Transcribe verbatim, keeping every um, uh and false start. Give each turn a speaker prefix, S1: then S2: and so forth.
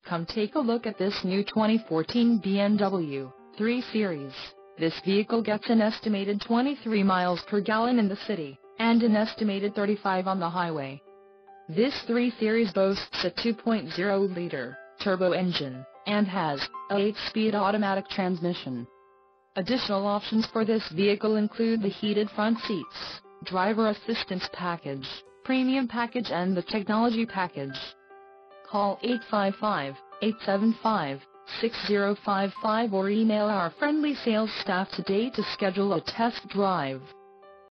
S1: Come take a look at this new twenty fourteen B M W three Series. This vehicle gets an estimated twenty-three miles per gallon in the city, and an estimated thirty-five on the highway. This three Series boasts a two point oh liter turbo engine, and has a eight-speed automatic transmission. Additional options for this vehicle include the heated front seats, driver assistance package, premium package and the technology package. Call eight five five, eight seven five, six zero five five or email our friendly sales staff today to schedule a test drive.